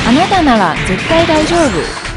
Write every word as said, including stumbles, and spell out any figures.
あなたなら絶対大丈夫。